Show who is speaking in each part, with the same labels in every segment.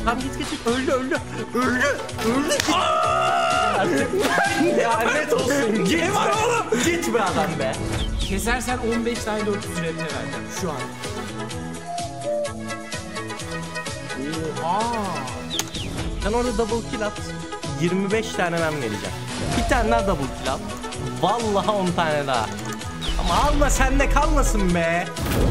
Speaker 1: Tam git öldü. Artık lanet olsun. Git var oğlum. Git be adam be.
Speaker 2: Kesersen 15 tane 400 RP vereceğim şu an.
Speaker 1: Sen orada double kill at. 25 tane ben vereceğim. Bir tane daha double kill at. Vallahi 10 tane daha. Ama alma sende kalmasın be.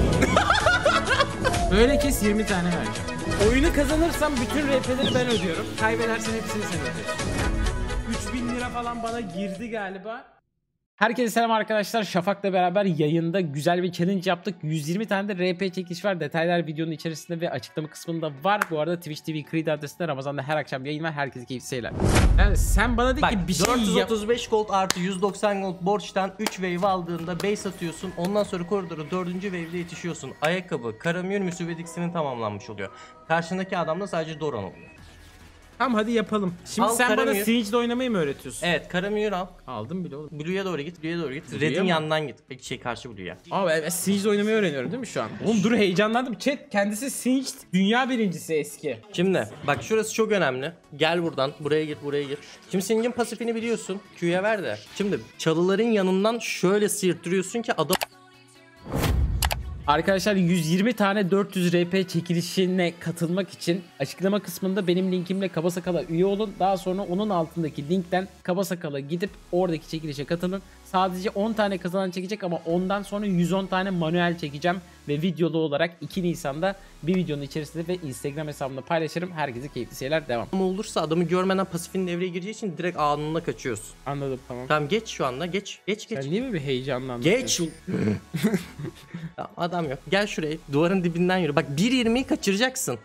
Speaker 2: Böyle kes 20 tane vereceğim. Oyunu kazanırsam bütün RP'leri ben ödüyorum. Kaybedersen hepsini sen ödüyorsun. 3000 lira falan bana girdi galiba. Herkese selam arkadaşlar. Şafak'la beraber yayında güzel bir challenge yaptık. 120 tane de RP çekiş var. Detaylar videonun içerisinde ve açıklama kısmında var. Bu arada Twitch TV Creed adresinde Ramazan'da her akşam yayın var. Herkese keyifli seyirler. Yani sen bana de ki bir şey yap.
Speaker 1: 435 gold artı 190 gold borçtan 3 wave aldığında base atıyorsun. Ondan sonra koridoru 4. wave'de yetişiyorsun. Ayakkabı, Karamür müsvedixinin tamamlanmış oluyor. Karşındaki adamda sadece Doran oluyor.
Speaker 2: Tamam hadi yapalım. Şimdi
Speaker 1: Al
Speaker 2: sen
Speaker 1: Karamür.
Speaker 2: bana Singe'de oynamayı mı öğretiyorsun?
Speaker 1: Evet, Karamür al.
Speaker 2: Aldım bile oğlum.
Speaker 1: Blue'ya doğru git.
Speaker 2: Blue'ya
Speaker 1: Red'in
Speaker 2: mı?
Speaker 1: yanından git. Peki karşı Blue'ya.
Speaker 2: Abi evet Singe'de oynamayı öğreniyorum değil mi şu an? Oğlum dur heyecanlandım. Chat kendisi Singed dünya birincisi eski.
Speaker 1: Şimdi bak şurası çok önemli. Gel buradan. Buraya git. Şimdi Singe'in pasifini biliyorsun. Q'ya ver de. Şimdi çalıların yanından şöyle sıyırttırıyorsun ki adam...
Speaker 2: Arkadaşlar 120 tane 400 RP çekilişine katılmak için açıklama kısmında benim linkimle Kabasakala üye olun. Daha sonra onun altındaki linkten Kabasakala gidip oradaki çekilişe katılın. Sadece 10 tane kazanan çekecek ama ondan sonra 110 tane manuel çekeceğim. Ve videolu olarak 2 Nisan'da bir videonun içerisinde ve Instagram hesabımda paylaşırım. Herkese keyifli seyirler, devam.
Speaker 1: Ama olursa adamı görmeden pasifin devreye gireceği için direkt anında kaçıyorsun.
Speaker 2: Anladım, tamam.
Speaker 1: Tamam geç şu anda geç.
Speaker 2: Sen niye mi bir heyecanlandın?
Speaker 1: Geç. Tamam, adam yok. Gel şuraya. Duvarın dibinden yürü. Bak 1.20'yi kaçıracaksın.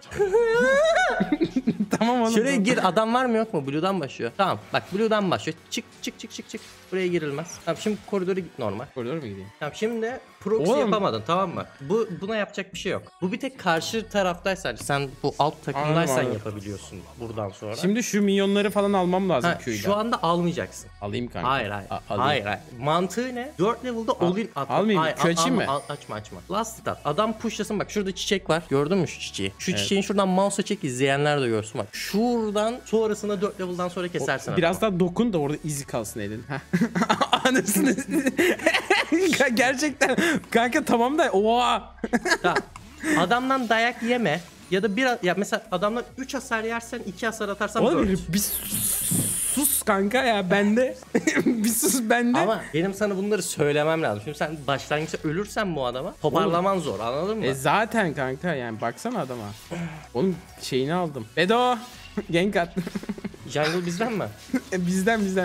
Speaker 2: Tamam oğlum.
Speaker 1: Şuraya gir. Adam var mı yok mu? Blue'dan başlıyor. Tamam. Bak Blue'dan başlıyor. Çık. Buraya girilmez. Tamam şimdi koridora git normal.
Speaker 2: Koridora mı gideyim?
Speaker 1: Tamam şimdi proxy
Speaker 2: Oğlum.
Speaker 1: yapamadın, tamam mı? Buna yapacak bir şey yok. Bu bir tek karşı taraftaysan, sen bu alt takımdaysan
Speaker 2: Anladım.
Speaker 1: yapabiliyorsun buradan sonra.
Speaker 2: Şimdi şu minyonları falan almam lazım Q'yla.
Speaker 1: Şu anda almayacaksın.
Speaker 2: Alayım kanka.
Speaker 1: Hayır.
Speaker 2: Alayım.
Speaker 1: Hayır. Mantığı ne? 4 level'da all-in at.
Speaker 2: almayayım, Q açayım mı?
Speaker 1: Açma. Last hit at. Adam pushlasın, bak şurada çiçek var. Gördün mü şu çiçeği? Şu çiçeğin şuradan mouse'a çek, izleyenler de görsün bak. Şuradan sonrasında 4 level'dan sonra kesersin.
Speaker 2: Biraz daha dokun da orada izi kalsın elin. Anasını. Gerçekten kanka tamam da oha.
Speaker 1: Tamam. Adamdan dayak yeme. Ya da ya mesela adamdan 3 hasar yersen 2 hasar atarsan
Speaker 2: Oğlum
Speaker 1: 4.
Speaker 2: bir sus kanka ya bende. Bir sus bende.
Speaker 1: Ama benim sana bunları söylemem lazım. Şimdi sen başlangıçta ölürsen bu adama toparlaman zor, anladın mı?
Speaker 2: Zaten kanka yani baksana adama. Oğlum şeyini aldım. Bedo. Gank at.
Speaker 1: Jungle bizden mi?
Speaker 2: Bizden.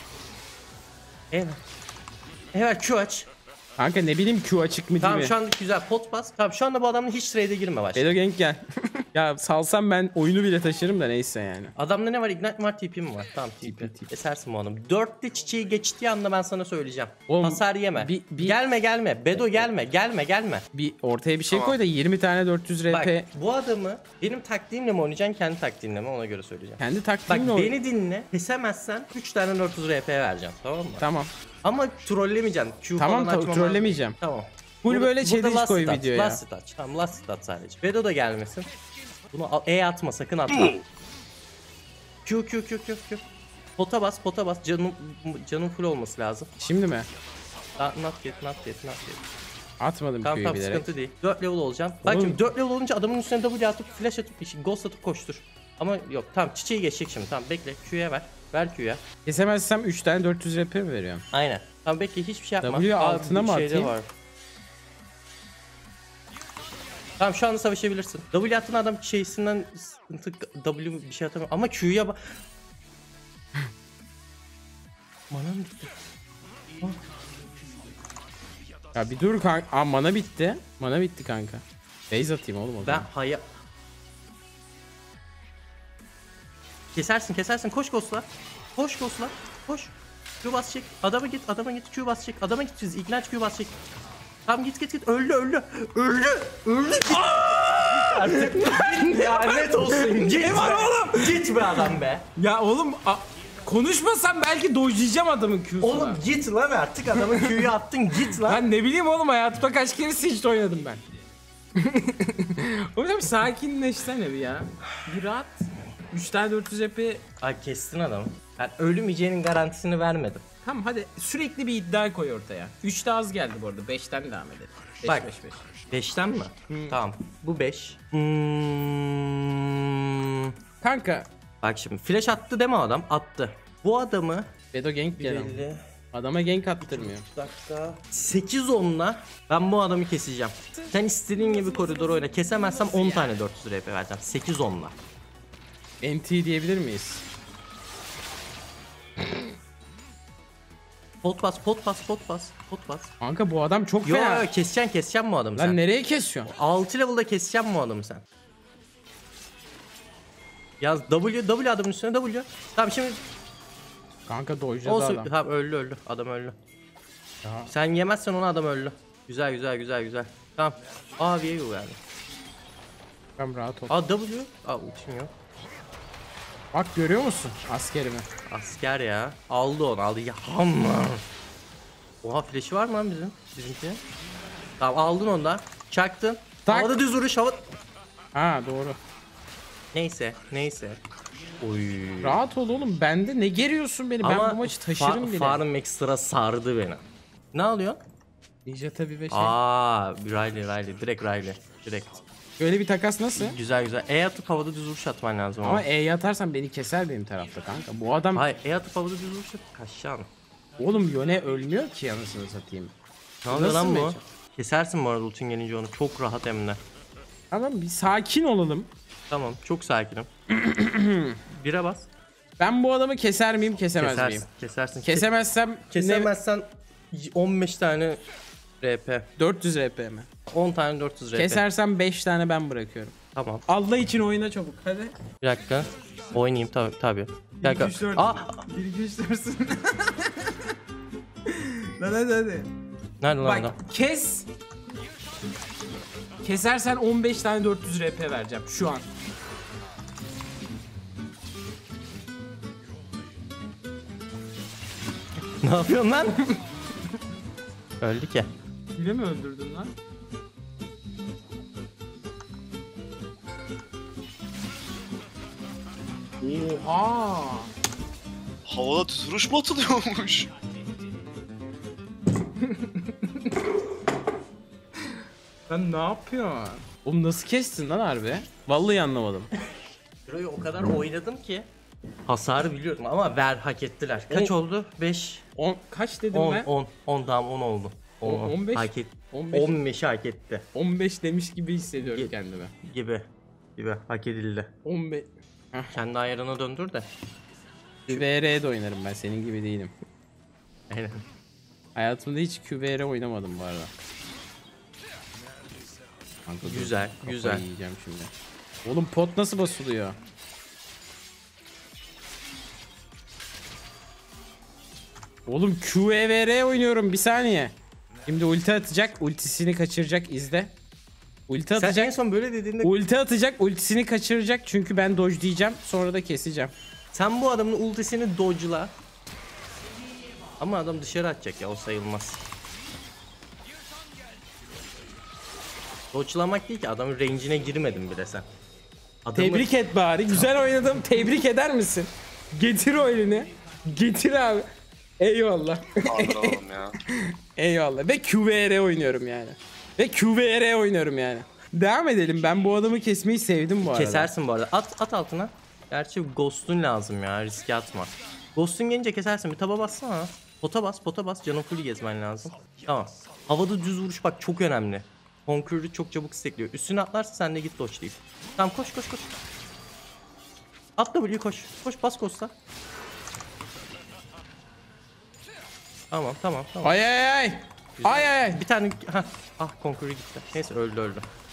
Speaker 1: Evet Q aç.
Speaker 2: Kanka ne bileyim Q açık mı değil
Speaker 1: Tamam
Speaker 2: mi?
Speaker 1: şu anda güzel pot bas. Tamam şu anda bu adamla hiç trade'e girme başla.
Speaker 2: Bedo gank gel. Ya salsam ben oyunu bile taşırım da neyse yani.
Speaker 1: Adamda ne var? Ignite mi var? TP mi var? Tamam TP. Esersin bu adamı. 4'te çiçeği geçtiği anda ben sana söyleyeceğim.
Speaker 2: Oğlum,
Speaker 1: hasar yeme. Gelme. Bedo gelme.
Speaker 2: Bir ortaya bir şey koy da 20 tane 400 RP.
Speaker 1: Bak bu adamı benim taktiğimle mi oynayacaksın, kendi taktiğinle mi, ona göre söyleyeceğim.
Speaker 2: Kendi
Speaker 1: Bak
Speaker 2: taktiğimle oyna.
Speaker 1: beni dinle. Kesemezsen 3 tane 400 RP vereceğim, tamam mı?
Speaker 2: Tamam.
Speaker 1: Ama trollemeyeceksin. Q
Speaker 2: Tamam
Speaker 1: falan açmam
Speaker 2: trollemeyeceğim.
Speaker 1: Tamam.
Speaker 2: Full böyle
Speaker 1: burada
Speaker 2: challenge
Speaker 1: last
Speaker 2: koy
Speaker 1: hit at,
Speaker 2: videoya.
Speaker 1: Last hit at. Tamam last hit at sadece. Bedo da gelmesin. Bunu atma, sakın atma. Q. Pota bas. Canın full olması lazım.
Speaker 2: Şimdi mi?
Speaker 1: Not yet.
Speaker 2: Atmadım
Speaker 1: Tamam
Speaker 2: Q'yu bilerek.
Speaker 1: sıkıntı değil. 4 level olacağım. Bak şimdi 4 level olunca adamın üstüne W atıp flash atıp ghost atıp koştur. Ama yok tamam çiçeği geçecek şimdi. Tamam bekle Q'ya ver. Ver Q'ya.
Speaker 2: Kesemezsem 3 tane 400 RP mi veriyorum?
Speaker 1: Aynen. Tamam bekle hiçbir şey yapma.
Speaker 2: W altına mı atayım?
Speaker 1: Var. Tamam şu anda savaşabilirsin. W attığın adam şeysinden sıkıntı, W bir şey atamıyor. Ama Q'ya bak. Manam bitti.
Speaker 2: Ya bir dur kanka. Aa mana bitti. Mana bitti kanka. Base atayım oğlum o
Speaker 1: Ben
Speaker 2: zaman.
Speaker 1: Kesersin. Koş Ghost'la. Koş. Q bas çek. Adama git. Q bas çek. Adama git. Ignite Q bas çek. Tamam git. Öldü. Artık lanet olsun. Git var oğlum. Git be adam be.
Speaker 2: Ya oğlum konuşmasam belki dojlayacağım adamın Q'suna.
Speaker 1: Oğlum git lan artık, adamın Q'yu attın, git lan.
Speaker 2: Ben ne bileyim oğlum, hayatımda kaç kere Siege oynadım ben. Hocam sakinleşsene bir ya. Bir rahat. 3 tane 400 EP.
Speaker 1: Ay kestin adamı. Ben ölmeyeceğinin garantisini vermedim.
Speaker 2: Tamam hadi sürekli bir iddia koy ortaya. 3 de az geldi bu arada. 5'ten devam edelim. 5
Speaker 1: Bak.
Speaker 2: 5 5.
Speaker 1: 5'ten mi? Tamam. Bu 5.
Speaker 2: Kanka.
Speaker 1: Bak şimdi flash attı deme adam. Attı. Bu adamı
Speaker 2: Bedo gank gelen.
Speaker 1: 150
Speaker 2: Adama gank attırmıyor.
Speaker 1: dakika 8 onla ben bu adamı keseceğim. Sen istediğin gibi koridor oyna. Kesemezsem 10 tane 400 RP vereceğim. 8 onla.
Speaker 2: NT diyebilir miyiz?
Speaker 1: Pot bas, pot bas, pot bas, pot bas.
Speaker 2: Kanka bu adam çok
Speaker 1: Yo
Speaker 2: fena.
Speaker 1: yo keseceksin bu adamı
Speaker 2: Lan
Speaker 1: sen.
Speaker 2: nereye kesiyorsun?
Speaker 1: 6 level'da keseceğim bu adamı sen. Yaz W adamın üstüne W. Tamam şimdi
Speaker 2: Kanka dojladı
Speaker 1: olsun.
Speaker 2: adam.
Speaker 1: Tamam öldü adam öldü.
Speaker 2: Ya.
Speaker 1: Sen yemezsen onu adam öldü. Güzel güzel güzel güzel. Tamam. A V'ye yani.
Speaker 2: Tamam rahat ol.
Speaker 1: A W. A ultim yok.
Speaker 2: Bak görüyor musun askerimi?
Speaker 1: Asker ya. Aldı onu aldı. Ya amma. Oha flash'i var mı lan bizimki? Tamam aldın onu da. Çaktın.
Speaker 2: Tak.
Speaker 1: Havada düz vuruş hava.
Speaker 2: Ha doğru.
Speaker 1: Neyse neyse. Oy.
Speaker 2: Rahat ol oğlum. Bende ne geriyorsun beni? Ben bu maçı taşırım bile.
Speaker 1: Farm ekstra sardı beni. Ne alıyor?
Speaker 2: Ninja tabi 5.
Speaker 1: Aa, Riley. Direkt Riley. Direkt.
Speaker 2: Böyle bir takas nasıl?
Speaker 1: Güzel güzel. E atıp havada düz vuruş atman lazım
Speaker 2: Ama
Speaker 1: ama.
Speaker 2: E'ye atarsan beni keser benim tarafta kanka. Bu adam
Speaker 1: Hayır, E atıp havada düz vuruş at. Kaçacaksın.
Speaker 2: oğlum Yone ölmüyor ki anasını satayım.
Speaker 1: Ne oluyor
Speaker 2: Nasıl
Speaker 1: lan bu?
Speaker 2: matchup?
Speaker 1: Kesersin bu arada ultin gelince onu. Çok rahat hem de.
Speaker 2: Tamam bir sakin olalım.
Speaker 1: Tamam, çok sakinim. Bire bas.
Speaker 2: Ben bu adamı keser miyim kesemez miyim?
Speaker 1: Kesersin.
Speaker 2: Kesemezsem
Speaker 1: Kesemezsen 15 tane RP.
Speaker 2: 400 RP mi?
Speaker 1: 10 tane 400 RP.
Speaker 2: Kesersem 5 tane ben bırakıyorum.
Speaker 1: Tamam.
Speaker 2: Allah için oyna çabuk hadi.
Speaker 1: Bir dakika. Oynayayım tabii. Bir dakika.
Speaker 2: 1 2 3 4.
Speaker 1: Aa!
Speaker 2: 1 2 3 4'sün. Lan hadi.
Speaker 1: Nerede lan
Speaker 2: Bak
Speaker 1: adam?
Speaker 2: kes. Kesersen 15 tane 400 RP vereceğim şu an.
Speaker 1: Ne yapıyorsun lan? Öldü ki.
Speaker 2: Bile mi öldürdün lan? Oha!
Speaker 3: Havada düz vuruş mu atılıyormuş?
Speaker 2: Sen ne yapıyorsun? Oğlum nasıl kestin lan harbi? Vallahi anlamadım.
Speaker 1: Hero'yu o kadar oynadım ki hasarı biliyorum ama hak ettiler. Kaç oldu? 5
Speaker 2: Kaç dedim
Speaker 1: 10
Speaker 2: ben?
Speaker 1: 10 tamam 10 oldu. 10,
Speaker 2: 15?
Speaker 1: hak et.
Speaker 2: 15.
Speaker 1: 15'i hak etti
Speaker 2: 15 demiş gibi hissediyorum
Speaker 1: Ye-
Speaker 2: kendimi.
Speaker 1: gibi hak edildi.
Speaker 2: 15.
Speaker 1: Kendi ayarına döndür de.
Speaker 2: QVR'de oynarım ben senin gibi değilim.
Speaker 1: Aynen.
Speaker 2: Hayatımda hiç QVR oynamadım bu arada. Kanka dur,
Speaker 1: Güzel,
Speaker 2: kafayı
Speaker 1: güzel.
Speaker 2: yiyeceğim şimdi. Oğlum pot nasıl basılıyor? Oğlum QVR oynuyorum bir saniye. Şimdi ulti atacak, ultisini kaçıracak izle. Ulti
Speaker 1: Sen en
Speaker 2: atacak,
Speaker 1: son böyle dediğinde
Speaker 2: ulti atacak, ultisini kaçıracak çünkü ben dodge diyeceğim sonra da keseceğim.
Speaker 1: sen bu adamın ultisini dodge'la. Ama adam dışarı atacak ya, o sayılmaz. Dodge'lamak değil ki, adamın range'ine girmedin bile sen. Adamı...
Speaker 2: Tebrik et bari, güzel oynadım, tebrik eder misin? Getir o elini, getir abi. Eyvallah.
Speaker 3: Anladım ya.
Speaker 2: Eyvallah. Ve QVR oynuyorum yani. Devam edelim. Ben bu adamı kesmeyi sevdim bu arada.
Speaker 1: Kesersin bu arada. At altına. Gerçi Ghost'un lazım ya, riske atma. Ghost'un gelince kesersin, bir taba bassana. Pota bas, canın full gezmen lazım. Tamam. Havada düz vuruş bak çok önemli. Conqueror'ı çok çabuk stekliyor. Üstüne atlarsa sen de git dodge'layıp. Tamam koş. At W'yu koş. Koş bas Ghost'a. Tamam.
Speaker 2: Ay.
Speaker 1: Bir tane Conqueror gitti. Neyse öldü.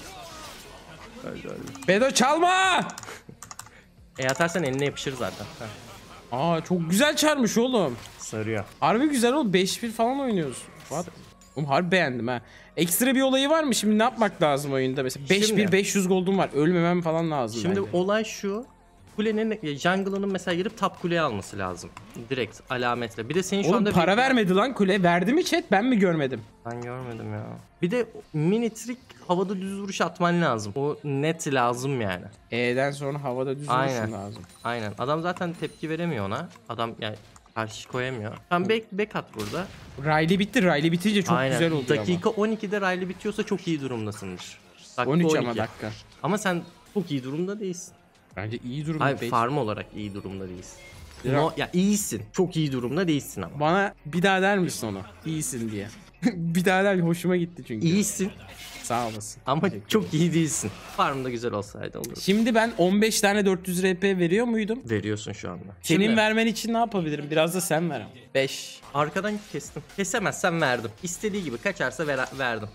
Speaker 2: Bedo çalma.
Speaker 1: Atarsan eline yapışır zaten. Heh,
Speaker 2: Aa çok güzel çarmış oğlum.
Speaker 1: sarıyor.
Speaker 2: Harbi güzel oğlum. 5-1 falan oynuyoruz. What? Oğlum harbi beğendim ha. Ekstra bir olayı var mı? Şimdi ne yapmak lazım oyunda? Mesela 5-1
Speaker 1: Şimdi-
Speaker 2: 500 gold'um var. Ölmemem falan lazım
Speaker 1: Şimdi
Speaker 2: bence.
Speaker 1: olay şu. kulenin jungle'ının mesela girip top kuleye alması lazım. Direkt alametle. Bir de senin şu
Speaker 2: Oğlum
Speaker 1: anda
Speaker 2: para vermedi lan kule. Verdi mi chat? Ben mi görmedim?
Speaker 1: Ben görmedim ya. Bir de mini trick havada düz vuruş atman lazım. O net lazım yani.
Speaker 2: E'den sonra havada düz
Speaker 1: Aynen.
Speaker 2: vuruşun lazım.
Speaker 1: Aynen. Adam zaten tepki veremiyor ona. Adam yani karşı koyamıyor. Sen back at burada.
Speaker 2: Riley bitti. Riley bitince çok
Speaker 1: Aynen.
Speaker 2: güzel oldu
Speaker 1: Dakika 12'de Riley bitiyorsa çok iyi durumdasındır.
Speaker 2: ama. 13 ama dakika.
Speaker 1: Ama sen çok iyi durumda değilsin.
Speaker 2: Bence iyi durumda
Speaker 1: Hayır,
Speaker 2: değil.
Speaker 1: farm olarak iyi durumda değilsin.
Speaker 2: Ya-
Speaker 1: Ya iyisin. Çok iyi durumda değilsin ama.
Speaker 2: Bana bir daha der misin onu? İyisin diye. Bir daha der, hoşuma gitti çünkü.
Speaker 1: İyisin
Speaker 2: Sağ olasın.
Speaker 1: ama
Speaker 2: Teşekkür
Speaker 1: çok iyi değilsin. Farm da güzel olsaydı olur.
Speaker 2: Şimdi ben 15 tane 400 RP veriyor muydum?
Speaker 1: Veriyorsun şu anda.
Speaker 2: Senin
Speaker 1: Şimdi
Speaker 2: vermen için ne yapabilirim? Biraz da sen ver. 5.
Speaker 1: arkadan kestim. Kesemezsen verdim. İstediği gibi kaçarsa verdim.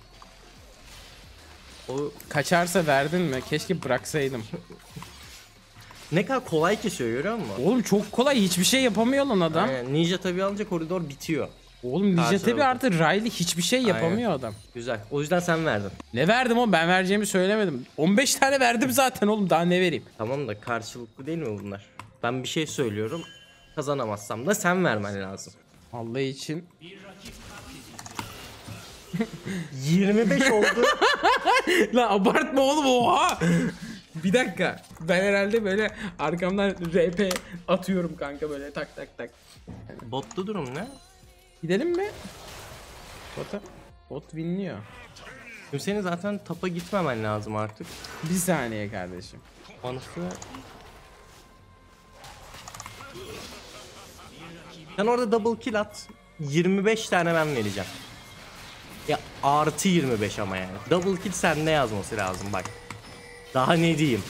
Speaker 1: O
Speaker 2: Kaçarsa verdin mi? Keşke bıraksaydım.
Speaker 1: ne kadar kolay kesiyor, görüyor musun?
Speaker 2: Oğlum çok kolay, hiçbir şey yapamıyor lan adam.
Speaker 1: Aynen. Ninja tabi alınca koridor bitiyor.
Speaker 2: Oğlum Ninja
Speaker 1: Karşı
Speaker 2: tabi
Speaker 1: tarafı.
Speaker 2: artı Riley hiçbir şey yapamıyor adam.
Speaker 1: Güzel. O yüzden sen verdin.
Speaker 2: Ne verdim oğlum, ben vereceğimi söylemedim. 15 tane verdim zaten oğlum, daha ne vereyim?
Speaker 1: Tamam da karşılıklı değil mi bunlar? Ben bir şey söylüyorum. Kazanamazsam da sen vermen lazım.
Speaker 2: Allah için.
Speaker 1: 25 oldu.
Speaker 2: Lan abartma oğlum, oha. Bir dakika. Ben herhalde böyle arkamdan RP atıyorum kanka, böyle tak tak tak.
Speaker 1: Botlu durum ne?
Speaker 2: Gidelim mi? Bot winliyor.
Speaker 1: Şimdi senin zaten tapa gitmemen lazım artık.
Speaker 2: Bir saniye kardeşim.
Speaker 1: Anısı... Sen orada double kill at. 25 tane ben vereceğim. Ya artı 25 ama yani. Double kill sende yazması lazım bak. Daha ne diyeyim?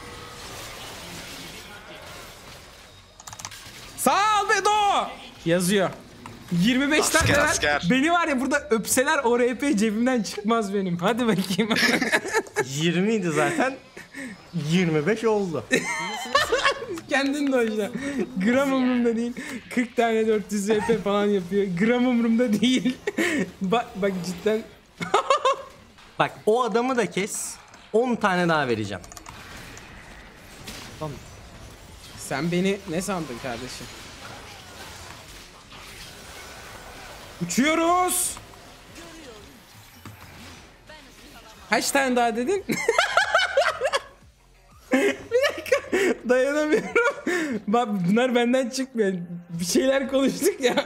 Speaker 2: Sağ ol Bedo! Yazıyor. 25 tane
Speaker 3: Asker,
Speaker 2: ver.
Speaker 3: asker.
Speaker 2: Beni var ya burada öpseler o RP cebimden çıkmaz benim. Hadi bakayım.
Speaker 1: 20 idi zaten. 25 oldu.
Speaker 2: Kendin de o işte. Gram umurumda değil. 40 tane 400 RP falan yapıyor. Gram umurumda değil. bak cidden.
Speaker 1: Bak o adamı da kes. 10 tane daha vereceğim.
Speaker 2: Sen beni ne sandın kardeşim? Uçuyoruz. Kaç tane daha dedin? Bir dakika, dayanamıyorum. Bak bunlar benden çıkmıyor. Bir şeyler konuştuk ya.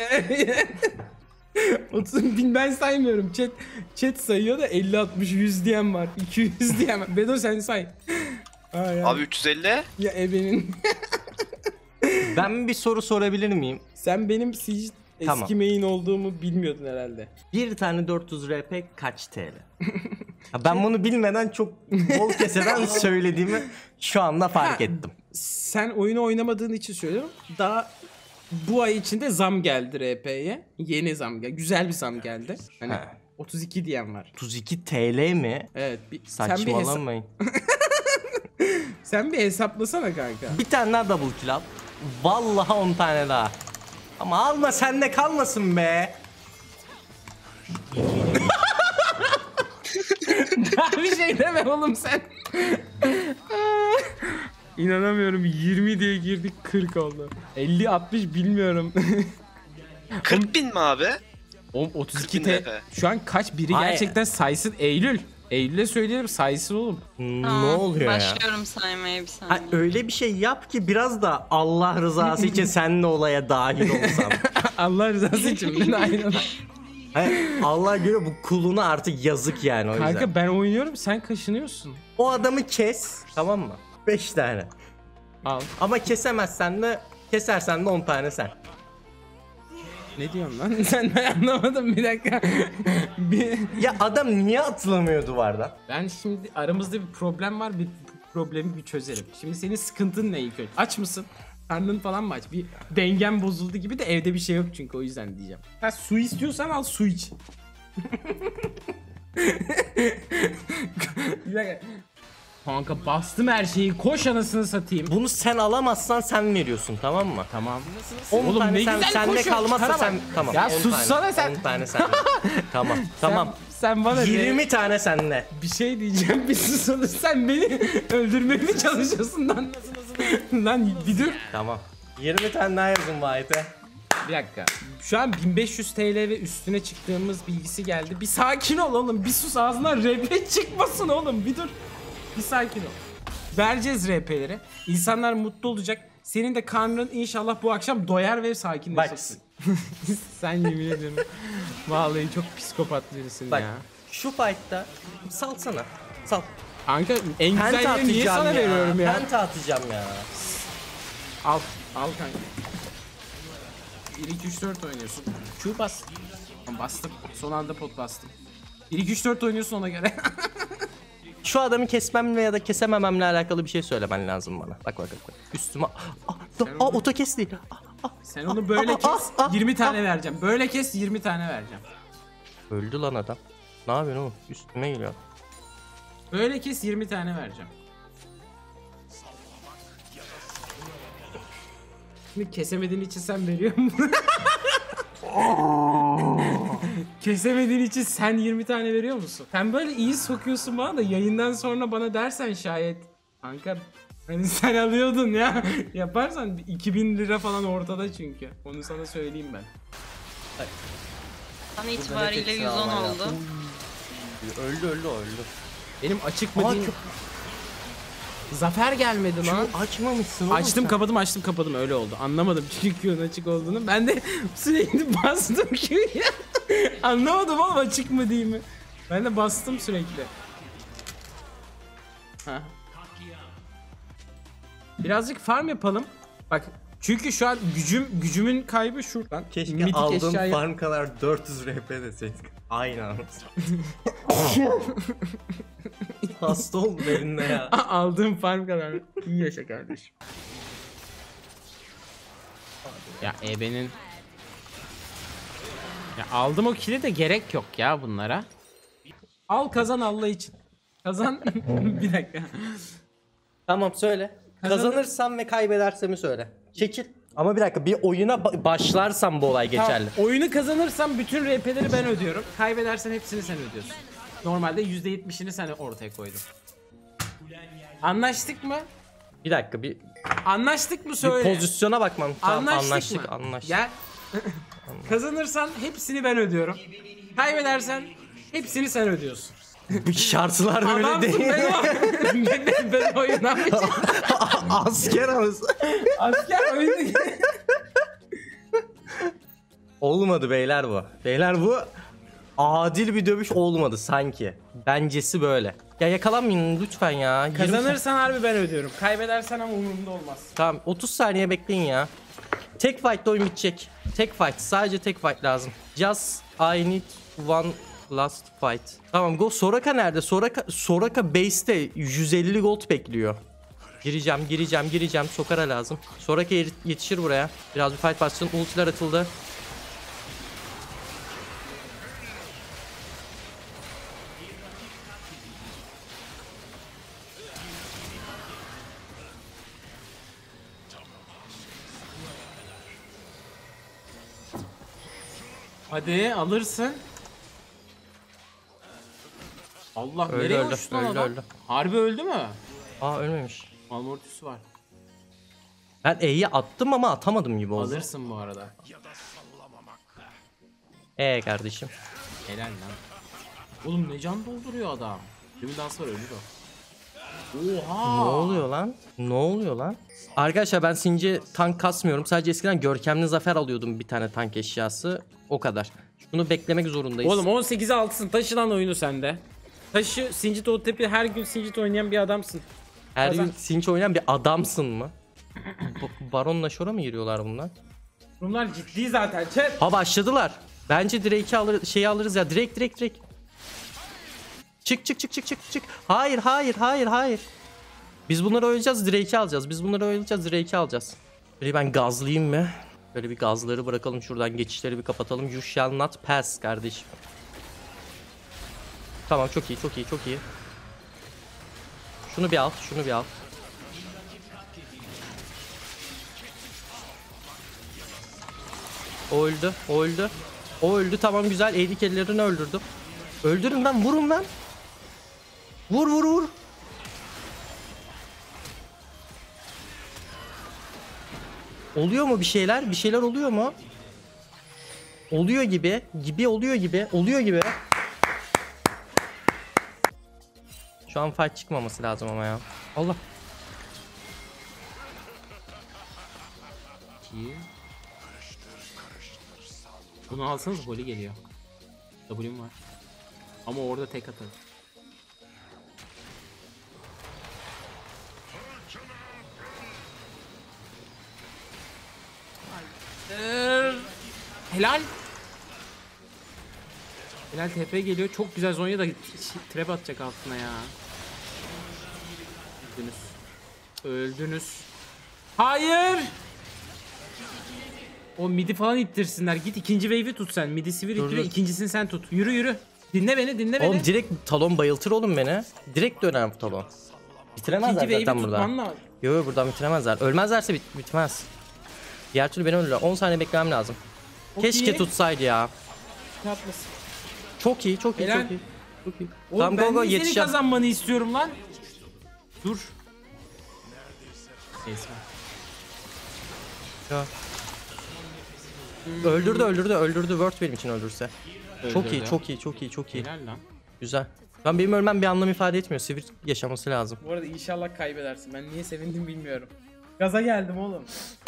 Speaker 2: 30 bin ben saymıyorum. Chat sayıyor da 50 60 100 diyen var. 200 diyen var. Bedo sen say. Ay,
Speaker 3: Abi 350.
Speaker 2: ya ebenin.
Speaker 1: Ben bir soru sorabilir miyim?
Speaker 2: Sen benim Siege
Speaker 1: Tamam.
Speaker 2: eski main olduğumu bilmiyordun herhalde.
Speaker 1: Bir tane 400 RP kaç TL? Ha, ben bunu bilmeden çok bol keseden söylediğimi şu anda fark ettim.
Speaker 2: Sen oyunu oynamadığın için söylüyorum. Daha bu ay içinde zam geldi RP'ye. Yeni zam geldi. Güzel bir zam geldi. Hani
Speaker 1: Ha.
Speaker 2: 32 diyen var.
Speaker 1: 32 TL mi?
Speaker 2: Evet.
Speaker 1: Saçmalamayın.
Speaker 2: Sen bir hesaplasana kanka.
Speaker 1: Bir tane daha double kill al. Vallahi 10 tane daha. Ama alma, sende kalmasın be.
Speaker 2: Daha bir şey deme oğlum sen. İnanamıyorum, 20 diye girdik 40 oldu. 50-60 bilmiyorum.
Speaker 3: 40 bin mi abi?
Speaker 2: Oğlum 32
Speaker 3: 40.000
Speaker 2: T.
Speaker 3: RP.
Speaker 2: Şu an kaç biri
Speaker 1: Hayır.
Speaker 2: gerçekten saysın? Eylül. Eylül'e söyleyelim saysın oğlum.
Speaker 1: Ne
Speaker 4: Tamam,
Speaker 1: oluyor ya?
Speaker 4: Başlıyorum saymaya bir saniye.
Speaker 1: Ha, öyle bir şey yap ki biraz da Allah rızası için sen de olaya dahil olsam.
Speaker 2: Allah rızası için. Aynen.
Speaker 1: Hayır, Allah görüyor, bu kuluna artık yazık yani, o yüzden.
Speaker 2: Kanka ben oynuyorum, sen kaşınıyorsun.
Speaker 1: O adamı kes, tamam mı? 5 tane.
Speaker 2: Al.
Speaker 1: Ama kesemezsen de, kesersen de 10 tane sen.
Speaker 2: Ne diyorsun lan? Sen, ben anlamadım, bir dakika.
Speaker 1: Ya adam niye atılamıyor duvardan?
Speaker 2: Ben şimdi aramızda bir problem var, bir problemi bir çözelim. Şimdi senin sıkıntın ne ilk önce? Aç mısın? Karnın falan mı aç? Bir dengem bozuldu gibi de evde bir şey yok çünkü, o yüzden diyeceğim. Ha, su istiyorsan al, su iç. Bir dakika. Kanka bastım her şeyi, koş anasını satayım.
Speaker 1: Bunu sen alamazsan sen veriyorsun, tamam mı?
Speaker 2: Tamam.
Speaker 1: 10
Speaker 2: Oğlum
Speaker 1: tane
Speaker 2: ne
Speaker 1: sen,
Speaker 2: güzel
Speaker 1: sende
Speaker 2: koşuyor,
Speaker 1: kalmazsa
Speaker 2: çıkara
Speaker 1: sen,
Speaker 2: bak.
Speaker 1: tamam.
Speaker 2: Ya
Speaker 1: 10
Speaker 2: sussana
Speaker 1: tane,
Speaker 2: sen.
Speaker 1: 10 tane sende. Tamam, tamam.
Speaker 2: Sen bana
Speaker 1: 20 tane sende.
Speaker 2: bir şey diyeceğim, bir sus, sen beni öldürmeye mi çalışıyorsun lan, nasıl Lan bir dur.
Speaker 1: Tamam. 20 tane daha yazın Vahit'e.
Speaker 2: Bir dakika. Şu an 1500 TL ve üstüne çıktığımız bilgisi geldi. Bir sakin ol oğlum. Bir sus, ağzından RP çıkmasın oğlum. Bir dur. Bir sakin ol. Vereceğiz RP'leri. İnsanlar mutlu olacak. Senin de karnın inşallah bu akşam doyar ve sakinleşirsin. Sen yemin ediyorum. Vallahi çok psikopat birisin
Speaker 1: Bak
Speaker 2: ya.
Speaker 1: şu fight'ta salsana. Sal.
Speaker 2: Kanka en
Speaker 1: Penta
Speaker 2: güzel yeri niye
Speaker 1: atacağım
Speaker 2: sana
Speaker 1: ya.
Speaker 2: veriyorum ya?
Speaker 1: Penta atacağım ya.
Speaker 2: Al. Al kanka. 1 2 3 4 oynuyorsun. Q bas. Tamam, bastım. Son anda pot bastım. 1 2 3 4 oynuyorsun ona göre.
Speaker 1: Şu adamı kesmemle ya da kesemememle alakalı bir şey söylemen lazım bana. Bak. Üstüme. Oto kes değil.
Speaker 2: Sen onu böyle kes. 20 tane vereceğim. Böyle kes 20 tane vereceğim.
Speaker 1: Öldü lan adam. Ne yapıyorsun oğlum? Üstüme geliyor.
Speaker 2: Böyle kes 20 tane vereceğim. Şimdi kesemediğin için sen veriyor musun? Kesemediğin için sen 20 tane veriyor musun? Sen böyle iyi sokuyorsun bana da yayından sonra bana dersen şayet kanka hani sen alıyordun ya yaparsan 2000 lira falan ortada çünkü. Onu sana söyleyeyim ben.
Speaker 4: An itibariyle 110 oldu.
Speaker 1: Öldü.
Speaker 2: Benim açık mı
Speaker 1: Aa,
Speaker 2: değil mi? Zafer gelmedi lan.
Speaker 1: Açmamışsın oğlum
Speaker 2: Açtım
Speaker 1: sen.
Speaker 2: kapadım öyle oldu. Anlamadım çünkü Q'nun açık olduğunu. Ben de sürekli bastım Q'ya. Anlamadım oğlum açık mı değil mi? Ben de bastım sürekli. Ha. Birazcık farm yapalım. Bak çünkü şu an gücümün kaybı şuradan.
Speaker 1: Keşke
Speaker 2: Mitik
Speaker 1: aldığım
Speaker 2: eşyayı-
Speaker 1: farm kadar 400 RP deseydik. Aynı anda. Hasta oldum elinde ya.
Speaker 2: Aldığım farm kadar. İyi yaşa kardeşim. Ya ebenin. Ya aldım o kili de gerek yok ya bunlara. Al kazan Allah için. Kazan. Bir dakika.
Speaker 1: Tamam söyle. Kazanırsam ve kaybedersem söyle. Çekil. Ama bir dakika bir oyuna başlarsam bu olay geçerli.
Speaker 2: Tamam, oyunu kazanırsam bütün RP'leri ben ödüyorum. Kaybedersen hepsini sen ödüyorsun. Normalde %70'ini sen ortaya koydun. Anlaştık mı?
Speaker 1: Bir dakika bir
Speaker 2: Anlaştık mı söyle.
Speaker 1: pozisyona bakmam. Tamam
Speaker 2: Anlaştık mı?
Speaker 1: anlaştık.
Speaker 2: Gel. Kazanırsan hepsini ben ödüyorum. Kaybedersen hepsini sen ödüyorsun.
Speaker 1: Bu şartlar böyle
Speaker 2: Adamsın
Speaker 1: değil.
Speaker 2: ben oynamayacağım.
Speaker 1: Asker arası.
Speaker 2: Asker oyunu.
Speaker 1: Olmadı beyler bu. Beyler bu adil bir dövüş olmadı sanki. Bencesi böyle. Ya yakalanmayın lütfen ya. 20
Speaker 2: Kazanırsan harbi ben ödüyorum. Kaybedersen ama umurumda olmaz.
Speaker 1: Tamam 30 saniye bekleyin ya. Tek fight'ta oyun bitecek. Tek fight. Sadece tek fight lazım. Just I need one last fight. Tamam go. Soraka nerede? Soraka base'te 150 gold bekliyor. Gireceğim. Sokara lazım. Soraka yetişir buraya. Biraz bir fight bassın. Ultiler atıldı.
Speaker 2: Hadi alırsın. Allah
Speaker 1: Öldü,
Speaker 2: nereye
Speaker 1: öldü,
Speaker 2: uçtu lan
Speaker 1: öldü,
Speaker 2: adam?
Speaker 1: öldü.
Speaker 2: Harbi öldü mü?
Speaker 1: Aa ölmemiş.
Speaker 2: Malmortüsü var.
Speaker 1: Ben E'yi attım ama atamadım gibi oldu.
Speaker 2: Alırsın bu arada.
Speaker 1: Kardeşim.
Speaker 2: Helal lan. Oğlum ne can dolduruyor adam. Demin daha sonra ölür o. Oha.
Speaker 1: Ne oluyor lan? Arkadaşlar ben Sinci tank kasmıyorum. Sadece eskiden görkemli zafer alıyordum bir tane tank eşyası. O kadar. Bunu beklemek zorundayız.
Speaker 2: Oğlum 18'e 6'sın. Taşı lan oyunu sende. Taşı Singit Otepi her gün Singit oynayan bir adamsın.
Speaker 1: her
Speaker 2: kazan.
Speaker 1: gün Sinci oynayan bir adamsın mı? Baron'la şora mı giriyorlar bunlar?
Speaker 2: Bunlar ciddi zaten. Chat.
Speaker 1: Ha başladılar. Bence Drake'i alırız ya. Drake. Çık. Hayır. Biz bunları oynayacağız, Drake'i alacağız. Böyle ben gazlayayım mı? Böyle bir gazları bırakalım şuradan, geçişleri bir kapatalım. You shall not pass kardeşim. Tamam çok iyi. Şunu bir al. O öldü tamam güzel. Eğdik ellerini öldürdüm. Öldürün lan, vurun lan. Vur. Oluyor mu bir şeyler? Bir şeyler oluyor mu? Oluyor gibi. Oluyor gibi. Oluyor gibi. Şu an fight çıkmaması lazım ama ya. Allah.
Speaker 2: İyi. Bunu alsanız golü geliyor. W'm var. Ama orada tek atarım. Helal. Helal TP geliyor. Çok güzel Zonya da trap atacak altına ya. Öldünüz. Öldünüz. Hayır. O midi falan ittirsinler. Git ikinci wave'i tut sen. Midi sivir
Speaker 1: Dur,
Speaker 2: ittiriyor.
Speaker 1: dur.
Speaker 2: İkincisini sen tut. Yürü yürü. Dinle beni, dinle beni.
Speaker 1: Oğlum direkt talon bayıltır oğlum beni. Direkt döner bu talon. Bitiremezler
Speaker 2: İkinci wave'i
Speaker 1: zaten
Speaker 2: tutman
Speaker 1: burada.
Speaker 2: lazım.
Speaker 1: Yo buradan bitiremezler. Ölmezlerse bitmez. Diğer türlü beni ölürler. 10 saniye beklemem lazım.
Speaker 2: Çok
Speaker 1: Keşke
Speaker 2: iyi.
Speaker 1: tutsaydı ya.
Speaker 2: Haklısın.
Speaker 1: Çok iyi, çok iyi,
Speaker 2: Helal.
Speaker 1: çok iyi. Çok iyi.
Speaker 2: Oğlum
Speaker 1: Tamam
Speaker 2: ben
Speaker 1: go go
Speaker 2: niye senin
Speaker 1: yetişeceğim.
Speaker 2: kazanmanı istiyorum lan. Dur. Neyse.
Speaker 1: Ya. Öldürdü. Word benim için öldürse. Çok iyi, çok iyi, çok iyi, çok iyi.
Speaker 2: Helal lan.
Speaker 1: Güzel. Ben benim ölmem bir anlam ifade etmiyor. Sivir yaşaması lazım.
Speaker 2: Bu arada inşallah kaybedersin. Ben niye sevindim bilmiyorum. Gaza geldim oğlum.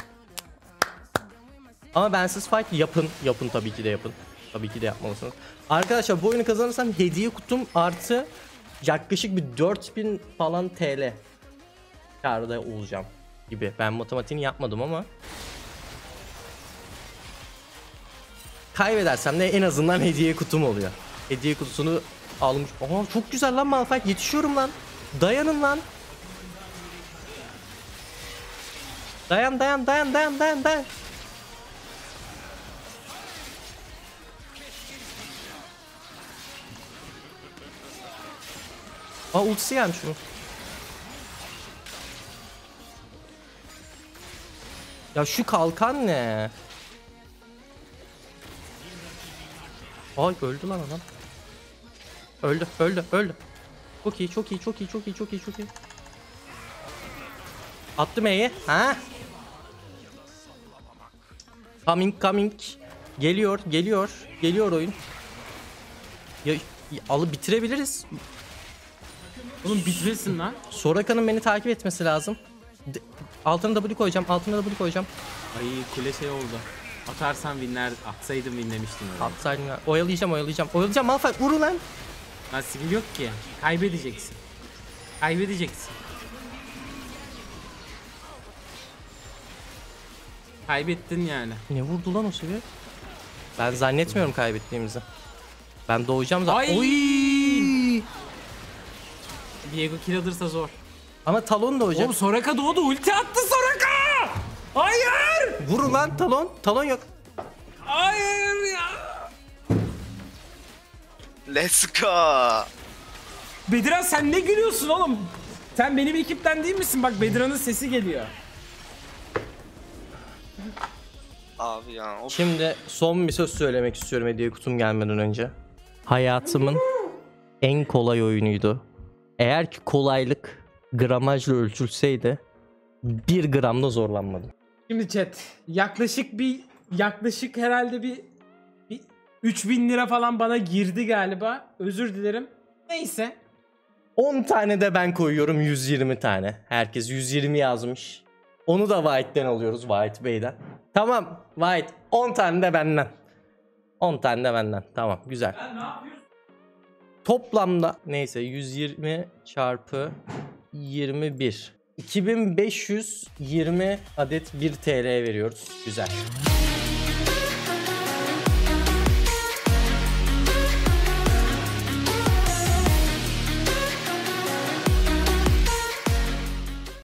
Speaker 1: Ama bensiz fight yapın. Yapın tabii ki de yapın. Tabii ki de yapmalısınız. Arkadaşlar bu oyunu kazanırsam hediye kutum artı yaklaşık bir 4000 falan TL kârda olacağım gibi. Ben matematiğini yapmadım ama kaybedersem de en azından hediye kutum oluyor. Hediye kutusunu almış. Aa çok güzel lan Malphite, yetişiyorum lan. Dayanın lan. Dayan. Aa ultisi gelmiş bunun. Ya şu kalkan ne? Ay öldü lan adam. Öldü. Çok iyi. Attım E'yi. Ha? Coming. Geliyor oyun. Ya alıp bitirebiliriz.
Speaker 2: Oğlum bitirirsin lan.
Speaker 1: Soraka'nın beni takip etmesi lazım. Altına W koyacağım.
Speaker 2: Ay kule şey oldu. Atarsan winler, atsaydım winlemiştim öyle.
Speaker 1: Atsaydım ya. Oyalayacağım Malphite vurun lan.
Speaker 2: Lan skill yok ki. Kaybedeceksin. Kaybettin yani.
Speaker 1: Ne vurdu lan o seviye? Ben zannetmiyorum kaybettiğimizi. Ben doğacağım zaten.
Speaker 2: Ay!
Speaker 1: Oy!
Speaker 2: Diego kill alırsa zor.
Speaker 1: Ama talon doğacak.
Speaker 2: Oğlum Soraka doğdu, ulti attı Soraka! Hayır!
Speaker 1: Vurun lan talon. Talon yok.
Speaker 2: Hayır ya!
Speaker 3: Let's go.
Speaker 2: Bediran sen ne gülüyorsun oğlum? Sen benim ekipten değil misin? Bak Bediran'ın sesi geliyor.
Speaker 3: Abi ya. Of.
Speaker 1: Şimdi son bir söz söylemek istiyorum hediye kutum gelmeden önce. Hayatımın en kolay oyunuydu. Eğer ki kolaylık gramajla ölçülseydi 1 gramda zorlanmadım.
Speaker 2: Şimdi chat yaklaşık herhalde bir 3000 lira falan bana girdi galiba. Özür dilerim. Neyse.
Speaker 1: 10 tane de ben koyuyorum, 120 tane. Herkes 120 yazmış. Onu da White'den alıyoruz, White Bey'den. Tamam White, 10 tane de benden. 10 tane de benden. Tamam güzel.
Speaker 2: Ne yapıyorsun?
Speaker 1: Toplamda neyse 120 çarpı 21. 2520 adet 1 TL veriyoruz. Güzel.